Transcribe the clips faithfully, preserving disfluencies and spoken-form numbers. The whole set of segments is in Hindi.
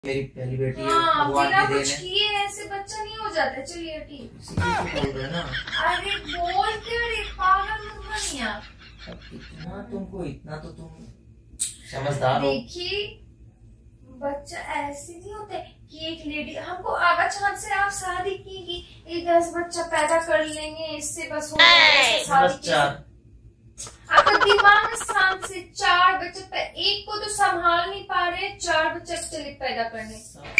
मेरी पहली बेटी है, हाँ, भगवान बिना की देन कुछ है। किए ऐसे बच्चा नहीं हो जाता। चलिए ठीक। इसीलिए तो बोल रहे हैं ना। अरे बोल के अरे पागल मत बनिए आप। अब इतना तुमको इतना तो तुम समझदार हो। देखिए बच्चा ऐसे नहीं होते कि एक लेडी हमको आगा चांद से आप शादी की एक दस बच्चा पैदा कर लेंगे इससे बस हो जाएगा शादी बस चार। आपका दिमाग में शांत से चार बच्चे पे एक को तो संभाल नहीं पा रहे, चार बच्चे चले पैदा करने।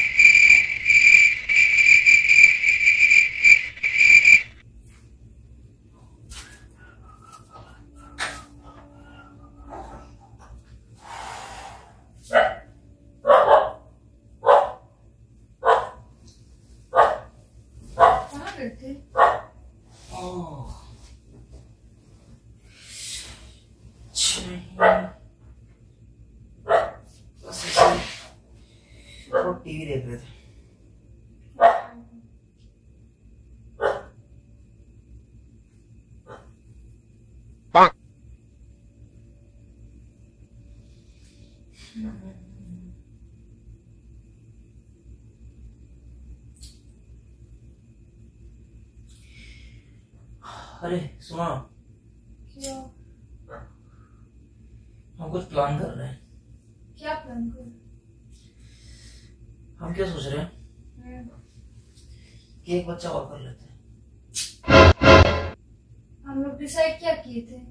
कहाँ गए थे? बस ऐसे वो टीवी देख रहे थे। अरे सुनो, क्या हम कुछ प्लान कर रहे हैं। क्या प्लान कर? हम क्या सोच रहे हैं कि एक बच्चा और कर लेते हैं। हम लोग डिसाइड क्या किए थे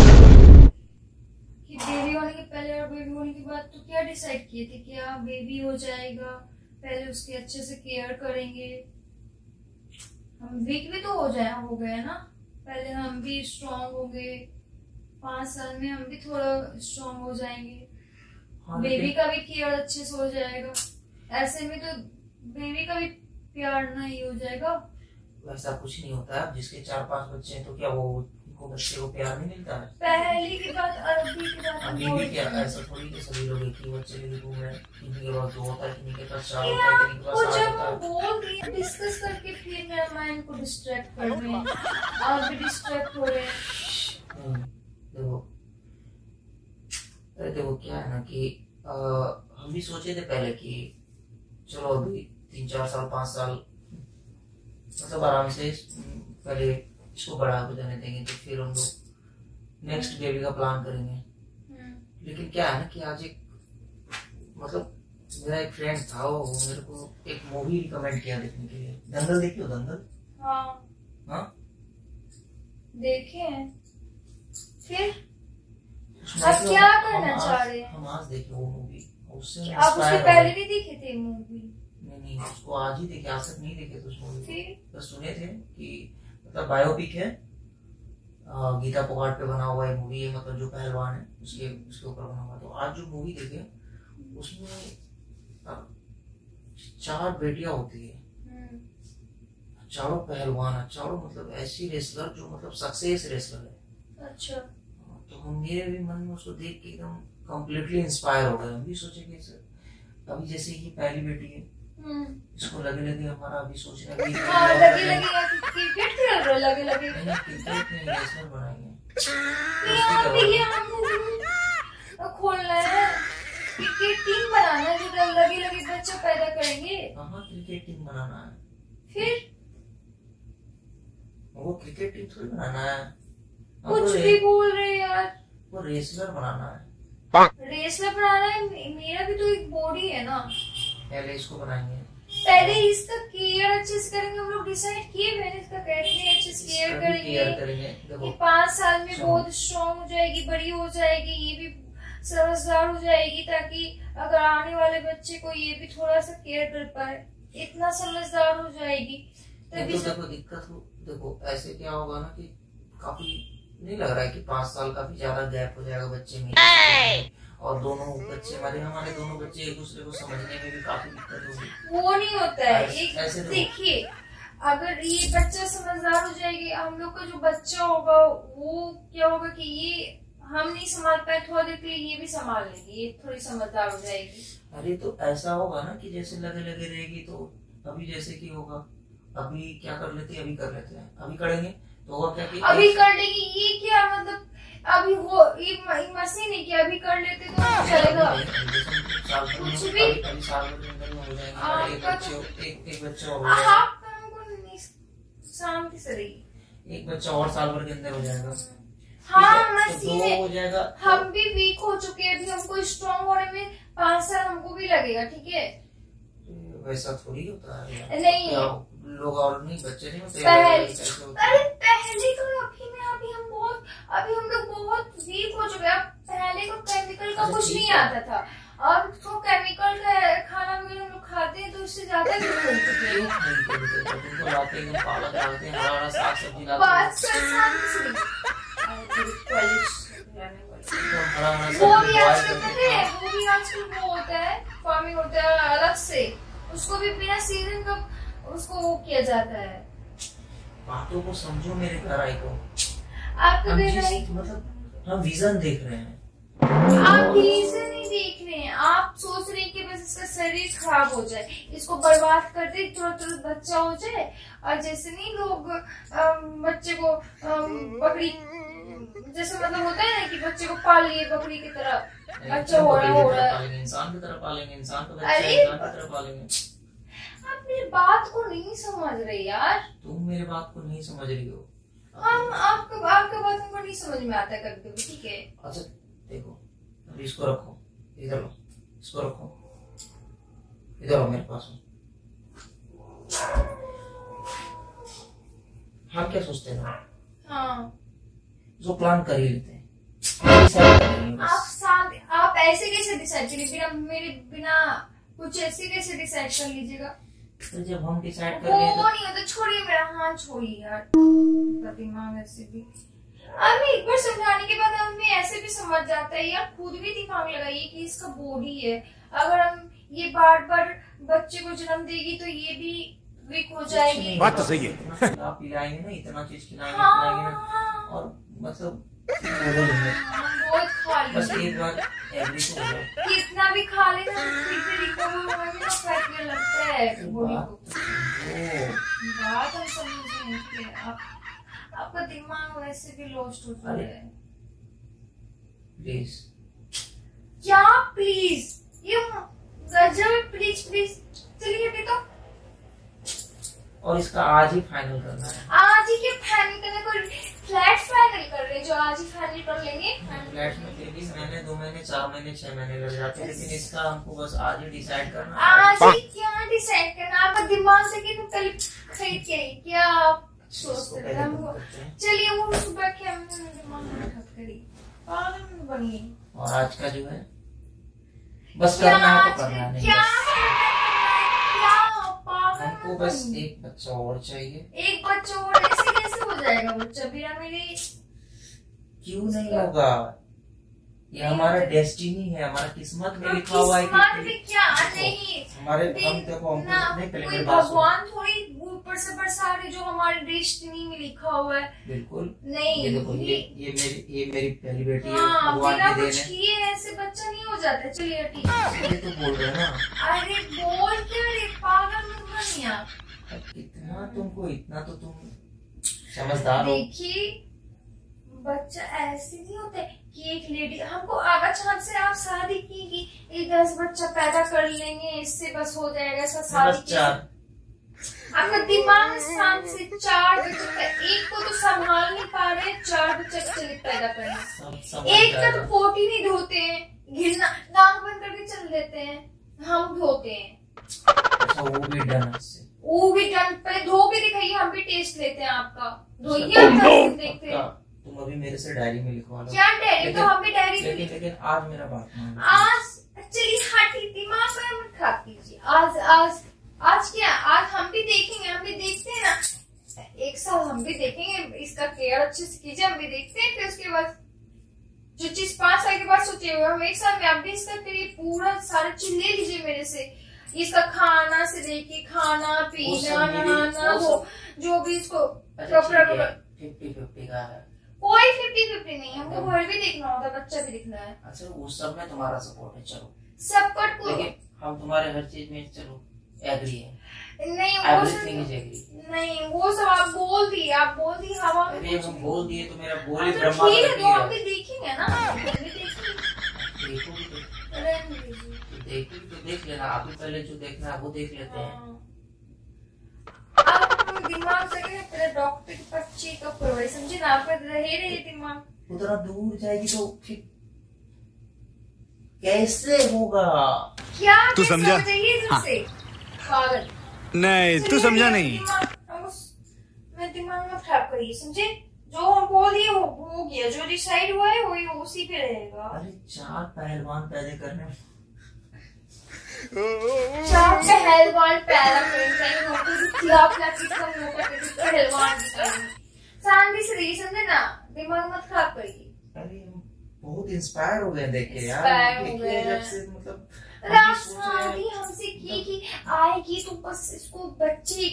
कि बेबी होने के पहले और बेबी होने के बाद तो क्या डिसाइड किए थे कि हाँ बेबी हो जाएगा, पहले उसकी अच्छे से केयर करेंगे। हम वीक भी तो हो जाए हो गए ना, पहले हम भी स्ट्रांग होंगे, पांच साल में हम भी थोड़ा स्ट्रांग हो जाएंगे। हाँ, बेबी का भी केयर अच्छे से हो जाएगा, ऐसे में तो बेबी का भी प्यार नहीं हो जाएगा। वैसा कुछ नहीं होता है। जिसके चार पांच बच्चे हैं तो क्या वो उनको बच्चे को प्यार नहीं मिलता है? पहली की बात अरबी की बात अभी भी क्या ऐसा थोड़ी कि सभी लोग एक ही बच्चे के लिए घूम रहे हैं। किन्हीं के पास दो होता है, किन्हीं के पास चार होता है, किन्हीं के वो पास आठ जब होता है। बोल रही डिस्कस करके फिर मेरा माइंड को डिस्ट्रैक्ट कर रहे हैं, आप भी डिस्ट्रैक्ट हो रहे हैं। हम्म, देखो अरे देखो क्या है ना कि आ, हम भी सोचे थे पहले कि चलो अभी तीन चार साल पांच साल मतलब आराम से पहले इसको बड़ा हो जाने देंगे तो फिर हम लोग नेक्स्ट बेबी का प्लान करेंगे। लेकिन क्या है ना कि आज एक मतलब मेरा एक फ्रेंड था, वो मेरे को एक मूवी रिकमेंड किया देखने के लिए। दंगल देखी हो? दंगल? हाँ हाँ देखे हैं। फिर उसमें आप तो क्या हम करना आज- चाह रहे हैं? हम आज देखे वो मूवी। उससे आप उसके inspire पहले हुए। भी देखे थे मूवी? नहीं नहीं उसको आज ही देखे, आज तक नहीं देखे थे उस मूवी को। फिर बस सुने थे कि मतलब बायोपिक है, अ, गीता फोगाट पे बना हुआ है मूवी है, मतलब जो पहलवान है उसके उसके ऊपर बना हुआ। तो आज जो मूवी देखे उसमें अब चार बेटियां होती है, चारों पहलवान है, चारों मतलब ऐसी रेसलर जो मतलब सक्सेस रेसलर है। अच्छा तो हम मेरे भी मन में उसको देख के एकदम कम्प्लीटली इंस्पायर हो गए। हम भी सोचे कि सर अभी जैसे ये पहली बेटी है, इसको लगे लगे हमारा अभी सोच रहे हैं हाँ लगे लगे क्रिकेट खेल रहे लगे लगे क्रिकेट में नेशनल बनाएंगे। यहाँ पे ये हमको खोलना है, क्रिकेट टीम बनाना है जो लगे लगे बच्चा पैदा करेंगे। हाँ क्रिकेट टीम बनाना है। फिर वो क्रिकेट टीम थोड़ी बनाना है, कुछ भी बोल रहे यार। वो रेसलर बनाना है। रेसलर बनाना है, मेरा भी तो एक बॉडी है ना। पहले इसको बनाएंगे, पहले इसका केयर अच्छे से करेंगे। हम लोग डिसाइड किए मैंने इसका कैसे अच्छे से केयर करेंगे, करेंगे। कि पाँच साल में बहुत स्ट्रॉन्ग हो जाएगी, बड़ी हो जाएगी, ये भी समझदार हो जाएगी, ताकि अगर आने वाले बच्चे को ये भी थोड़ा सा केयर कर पाए, इतना समझदार हो जाएगी तभी। तो देखो दिक्कत हो, देखो ऐसे क्या होगा ना कि काफी नहीं लग रहा है कि पाँच साल काफी ज्यादा गैप हो जाएगा बच्चे में, और दोनों बच्चे हमारे हमारे दोनों बच्चे एक दूसरे को समझने में भी काफी दिक्कत होगी। वो नहीं होता है। एक ऐसे तो- देखिए अगर ये बच्चा समझदार हो जाएगी, हम लोग का जो बच्चा होगा वो क्या होगा कि ये हम नहीं संभाल पाए थोड़ा देर के लिए, ये भी संभाल लेगी, ये थोड़ी समझदार हो जाएगी। अरे तो ऐसा होगा ना कि जैसे लगे लगे रहेगी तो अभी जैसे कि होगा, अभी क्या कर लेते हैं, अभी कर लेते हैं, अभी करेंगे तो होगा क्या कि अभी कर लेगी, ये क्या मतलब अभी वो ये मशीन है कि अभी कर लेते तो चलेगा। कुछ भी एक बच्चा आप शांति से रहिए। एक बच्चा और साल भर के अंदर हो जाएगा। हाँ मशीन तो हो जाएगा। हम भी वीक हो चुके हैं, अभी हमको स्ट्रॉन्ग होने में पाँच साल हमको भी लगेगा। ठीक है, वैसा थोड़ी होता है। नहीं लोग और नहीं, बच्चे नहीं होते। पहले अरे पहले तो अभी में अभी हम बहुत अभी हम लोग बहुत वीक हो चुके हैं। पहले को केमिकल का कुछ नहीं आता था, अब तो केमिकल का खाना भी हम लोग खाते हैं तो उससे ज्यादा वीक हो चुके हैं। तुमको लाते हैं पालक लाते हैं, हरा हरा साग सब्जी लाते बात कर शांति से। वो भी आजकल पता है, वो भी आजकल वो होता है, फार्मिंग होता है अलग से, उसको भी बिना सीजन का उसको वो किया जाता है। बातों को समझो मेरे घर आई को। आपको मतलब हम विजन देख रहे हैं, आप विजन नहीं देख रहे हैं। आप सोच रहे हैं कि बस इसका शरीर खराब हो जाए, इसको बर्बाद कर दे, तुरंत तुरंत बच्चा हो जाए। और जैसे नहीं लोग बच्चे को बकरी जैसे मतलब होता है ना कि बच्चे को पाल लिए बकरी की तरह, बच्चा हो रहा हो रहा है, इंसान की तरह पालेंगे, इंसान को अरे इंसान की तरह पालेंगे। आप मेरी बात को नहीं समझ रहे यार। तुम मेरी बात को नहीं समझ रही हो। हम आपका आपका बात हमको नहीं समझ में आता कभी कभी। ठीक है, अच्छा देखो, अभी इसको रखो, इधर लो, इसको रखो, इधर आओ मेरे पास। हम क्या सोचते हैं ना, हाँ जो प्लान कर ही लेते हैं। आप शांति, आप ऐसे कैसे डिसाइड करिए बिना मेरे बिना कुछ ऐसे कैसे डिसाइड कर लीजिएगा? तो जब हम डिसाइड कर वो लिए वो नहीं होता, छोड़िए मेरा हाथ छोड़िए यार, दिमाग ऐसे भी हमें एक बार समझाने के बाद हमें ऐसे भी समझ जाता है यार। खुद भी दिमाग लगाइए कि इसका बॉडी है, अगर हम ये बार बार बच्चे को जन्म देगी तो ये भी वीक हो जाएगी। बात तो सही है। आप पिलाएंगे ना, इतना चीज खिलाएंगे हाँ, खिलाएंगे ना, और मतलब बहुत खा बस लिया, एक बार एग्री तो हो जाए। कितना भी खा लेना फिर भी रिकवर होने में ना फर्क लगता है बॉडी को। बात हम समझ नहीं, आप आपका दिमाग वैसे भी लॉस्ट हो चुका है। प्लीज क्या प्लीज, ये गजब, प्लीज प्लीज चलिए अभी तो। और इसका आज ही फाइनल करना है। आज ही के फाइनल करने को फ्लैट फाइनल कर रहे हैं, जो आज ही फाइनल कर लेंगे। फ्लैट में फिर भी महीने, दो महीने, चार महीने, छह महीने लग जाते हैं, लेकिन इसका हमको बस आज ही डिसाइड करना है। आज ही क्या डिसाइड करना, आपका दिमाग से कि पहले खरीद के नहीं क्या आप सोचते हैं हमको। चलिए वो सुबह के हमने दिमाग में खत करी, पागल बनिए। और आज का जो है बस करना है तो करना नहीं, क्या हमको बस एक बच्चा और चाहिए। एक बच्चा और ऐसे कैसे हो जाएगा बच्चा बिना मेरे? क्यों नहीं होगा, ये हमारा डेस्टिनी है, हमारा किस्मत में लिखा हुआ है। किस्मत में क्या नहीं, हमारे हम देखो हमको नहीं, पहले कोई मेरी बात सुनो। भगवान थोड़ी ऊपर से बरसा रहे जो हमारे डेस्टिनी में लिखा हुआ है। बिल्कुल नहीं, ये देखो, ये ये मेरी ये मेरी पहली बेटी है, हाँ, भगवान बिना की देन कुछ है। किए ऐसे बच्चा नहीं हो जाता। चलिए ठीक है, ये तो बोल रहे हैं ना। अरे बोल क्या रे, पागल मत बनिए आप। इतना तुमको, इतना तो तुम समझदार हो। देखिए बच्चा ऐसे नहीं होता है कि एक लेडी हमको आगा चांद से आप शादी की कि एक दस बच्चा पैदा कर लेंगे इससे बस हो जाएगा ऐसा शादी की। आपका दिमाग शांत से चार बच्चे, एक को तो संभाल नहीं पा रहे, चार बच्चे चले पैदा करना। एक का तो पोट ही नहीं धोते हैं, घिरना नाक बंद करके चल देते हैं, हम धोते हैं। अच्छा वो भी डन है इससे। वो भी डन, पहले धो के दिखाइए, हम भी टेस्ट लेते हैं आपका। धोइए आप देखते हैं। तुम अभी मेरे से डायरी में लिखवा लो। क्या डायरी? तो हम भी डायरी में। लेकिन लेकिन आज मेरा बात मानो। आज चलिए हाँ ठीक, दिमाग में मत खा कीजिए। आज आज आज क्या, आज हम भी देखेंगे, हम भी देखते हैं ना, एक साल हम भी देखेंगे, इसका केयर अच्छे से कीजिए, हम भी देखते हैं। फिर उसके बाद जो चीज पांच साल के बाद सोचे हुए हम एक साल में, आप भी इसका करिए, पूरा सारी चीज ले लीजिए मेरे से। इसका खाना से लेके खाना पीना नहाना, वो जो भी इसको कपड़ा फिफ्टी फिफ्टी का है, कोई फिफ्टी फिफ्टी नहीं, हमको घर भी देखना होता है, बच्चा भी देखना है। अच्छा उस सब में तुम्हारा सपोर्ट है, चलो सपोर्ट को, लेकिन हम तुम्हारे हर चीज में चलो एग्री है, नहीं वो एवरीथिंग इज एग्री। नहीं वो सब आप बोल दिए, आप बोल दिए हवा में। अरे हम बोल दिए तो मेरा बोल ही तो ब्रह्मा ठीक है, कर तो दिया। आप भी देखेंगे ना, आप भी देखेंगे। देखोगे तो रहने दीजिए। तो देखोगे तो देख लेना, अभी पहले जो देखना है वो देख लेते हैं। हाँ। आप दिमाग से क्या पहले डॉक्टर के पास चेकअप करवाइए, समझे ना, आपका रहे रहे दिमाग। उतना दूर जाएगी तो फिर कैसे होगा? क्या तू समझा? हाँ। पागल नहीं तू समझा नहीं। मैं दिमाग में खराब करिए, समझे? जो हम बोल दिए वो हो गया, जो डिसाइड हुआ है वही उसी पे रहेगा। अरे चार पहलवान पैदा करने में चार पहलवान पैदा पहलवान शांति से रहिए, समझे ना, दिमाग मत खराब करिए। अरे हम बहुत इंस्पायर हो गए देख के यार, Inspire हो देखिए गए। जब से मतलब रात शादी हमसे की कि आएगी तो बस इसको बच्चे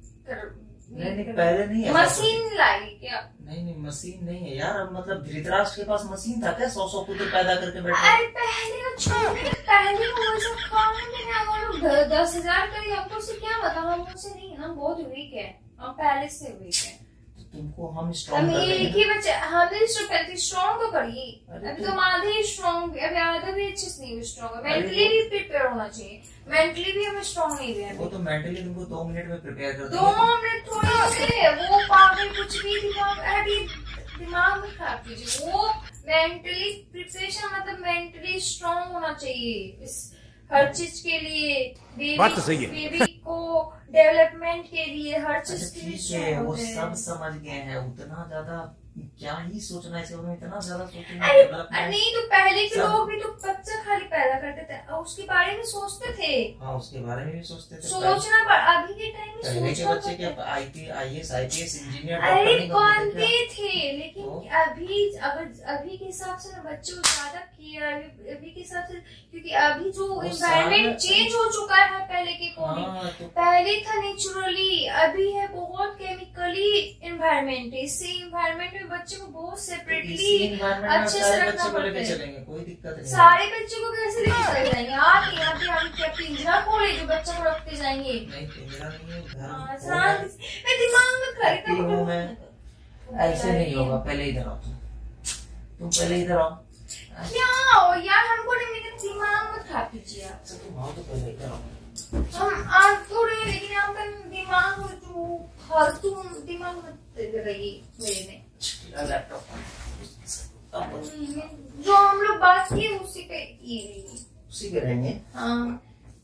कर नहीं नहीं पहले नहीं है मशीन लाई क्या? नहीं नहीं मशीन नहीं है यार, अब मतलब धृतराष्ट्र के पास मशीन था क्या सौ सौ पुत्र पैदा करके बैठा? अरे पहले तो छोड़ने, पहले तो वो सब खाने में हम लोग दस हजार करी, हमको उससे क्या पता, हम उससे नहीं, हम बहुत वीक है, हम पहले से वीक है। तुमको हम हम स्ट्रॉन्ग कर एक ही बच्चे, हमें स्ट्रॉन्ग तो करिए। अरे अभी तो- तो आधे स्ट्रॉन्ग, अभी आधा भी अच्छे से नहीं स्ट्रॉन्ग, मेंटली भी प्रिपेयर होना चाहिए, मेंटली भी हमें स्ट्रॉन्ग नहीं है। वो तो मेंटली तुमको दो मिनट में प्रिपेयर कर दो मिनट थोड़ी होते हैं, वो पागल कुछ भी दिमाग, अभी दिमाग में खराब कीजिए। वो मेंटली प्रिपरेशन मतलब मेंटली स्ट्रॉन्ग होना चाहिए इस हर चीज के लिए, बात तो सही है। बेबी को डेवलपमेंट के लिए हर चीज अच्छा के लिए ठीक है, strong वो होते हैं। सब समझ गए हैं, उतना ज्यादा क्या ही सोचना है, इसके बारे में इतना ज्यादा सोचना अरे डेवलपमेंट। नहीं तो पहले के सब- लोग भी तो बच्चा खाली पैदा करते थे, और उसके बारे में सोचते थे, हाँ उसके बारे में भी सोचते थे। सोचना पर अभी के टाइम में पहले के सोचना बच्चे पड़ता क्या है। I P I S I P S engineer अरे डॉक्टर नहीं बनते बनते थे थे, लेकिन तो? अभी अगर अभी के हिसाब से ना बच्चों को ज्यादा केयर, अभी अभी के हिसाब से, क्योंकि अभी जो वो एनवायरमेंट सारा- चेंज हो चुका है पहले के क्या? अकॉर्डिंग। हाँ तो पहले था नेचुरली, अभी है बहुत केमिकली एनवायरमेंट है, इससे एनवायरनमेंट में बच्चे को बहुत सेपरेटली इसी environment में अच्छे से सारे रखना बच्चे को पड़ता लेके है। चलेंगे, कोई दिक्कत नहीं है। सारे बच्चों को कैसे लेके चले जाएंगे? आप यहाँ पे हम क्या पिंजरा खोले जो बच्चों को रखते जाएंगे? नहीं पिंजरा नहीं है, घर हाँ, वो शांति है। से- मैं दिमाग में खरीदा पीती हूँ मैं। ऐसे नहीं होगा, पहले इधर आओ तुम तुम पहले इधर आओ। क्या हो यार, हमको नहीं, मेरे दिमाग में खा कीजिए आप। अच्छा, तुम आओ तो पहले इधर आओ। हम आज तो रहे, लेकिन आपका दिमाग में जो हर तुम दिमाग में रही मेरे में, मेरा लैपटॉप अब जो हम लोग बात किए उसी पे ये रही। उसी पे रहेंगे। हाँ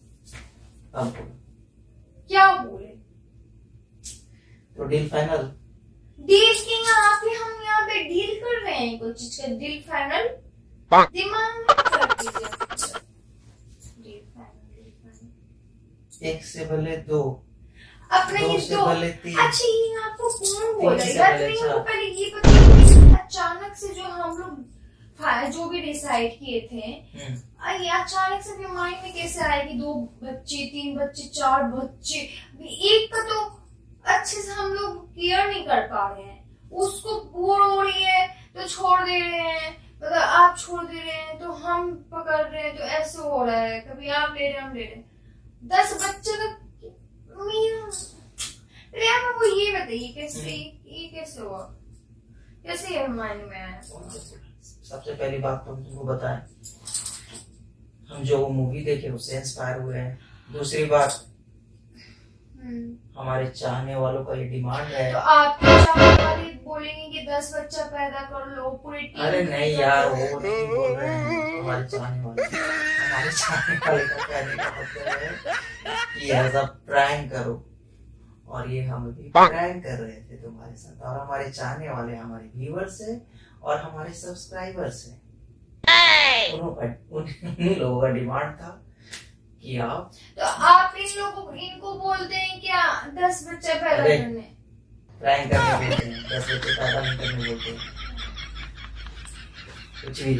अब क्या बोले? तो डील फाइनल। डील की यहाँ पे हम यहाँ पे डील कर रहे हैं, कुछ चीज का डील फाइनल। दिमाग में खराब कीजिए। Deal final, deal final. एक से भले दो, अपने दो ये से दो। भले तीन। अच्छा ये आपको कौन बोला? तीन से यार भले नहीं, चार। हमको पहले ये बताइए, अचानक से जो हम लोग फा- जो भी डिसाइड किए थे, हम्म, आ, ये अचानक से भी माइंड में कैसे आया कि दो बच्चे, तीन बच्चे, चार बच्चे, एक का तो अच्छे से हम लोग केयर नहीं कर पा रहे हैं, उसको बोर हो रही है तो छोड़ दे रहे हैं, मतलब आप छोड़ दे रहे हैं तो हम पकड़ रहे हैं, तो ऐसे हो रहा है, कभी आप ले रहे हैं हम ले रहे हैं, दस बच्चे तक मेरा प्रिया मेरे को ये बताइए कैसे ये कैसे हुआ, कैसे ये माइंड में आया? सबसे पहली बात तो हम तुमको बताएं, हम जो वो मूवी देखे उससे इंस्पायर हुए हैं। दूसरी बात, हम्म। हमारे चाहने वालों का ये डिमांड है। तो आपके चाहने वाले बोलेंगे कि दस बच्चा पैदा कर लो पूरी टीम। अरे नहीं यार, वो नहीं बोल रहे हैं, हमारे चाहने वाले हमारे चाहने वाले का कहने का मतलब है कि ऐसा प्रैंक करो, और ये हम भी प्रैंक कर रहे थे तुम्हारे साथ, और हमारे चाहने वाले हमारे व्यूअर्स है और हमारे सब्सक्राइबर्स है, उन्हों का उन लोगों का डिमांड था कि आप तो आप इन लोगों को इनको बोलते हैं क्या दस बच्चा पैदा अरे। करने? प्रैंक करने बोलते हैं, दस बच्चे पैदा नहीं करने बोलते हैं, कुछ भी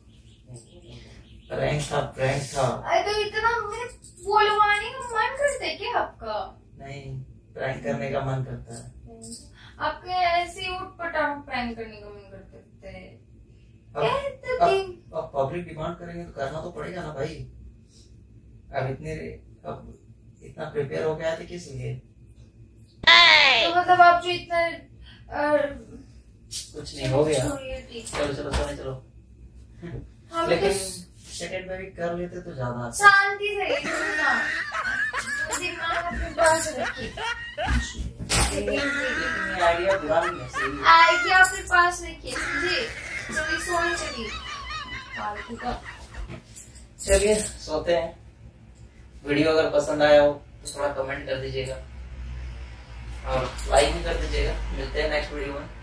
प्रैंक था, प्रैंक था। अरे तो इतना मैं बोलवाने का मन करता है क्या आपका? नहीं, प्रैंक करने का मन करता है। आपके ऐसे उठ पटांग प्रैंक करने का मन करता है? अब ए, तो अब, दिन- अब पब्लिक डिमांड करेंगे तो करना तो पड़ेगा ना भाई। अब इतने अब इतना इतना प्रिपेयर हो गया था किस लिए? तो मतलब आप जो इतना आ, कुछ नहीं हो गया। छोड़िए, ठीक है। चलो चलो सोने चलो। हमें लेकिन तो सेकंड में भी कर लेते तो ज्यादा अच्छा। शांति से सुनना, दिमाग अपने पास रखिए। लेकिन आइडिया बुरा नहीं है, सही है। आइडिया अपने पास रखिए, समझे? चलिए सोने चलिए। फालतू का। चलिए सोते हैं। वीडियो अगर पसंद आया हो तो थोड़ा कमेंट कर दीजिएगा और लाइक भी कर दीजिएगा। मिलते हैं नेक्स्ट वीडियो में।